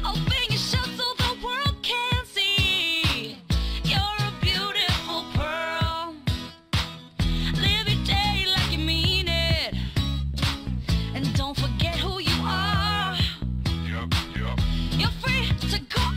Open your shut so the world can see. You're a beautiful pearl. Live your day like you mean it. And don't forget who you are. Yep, yep. You're free to go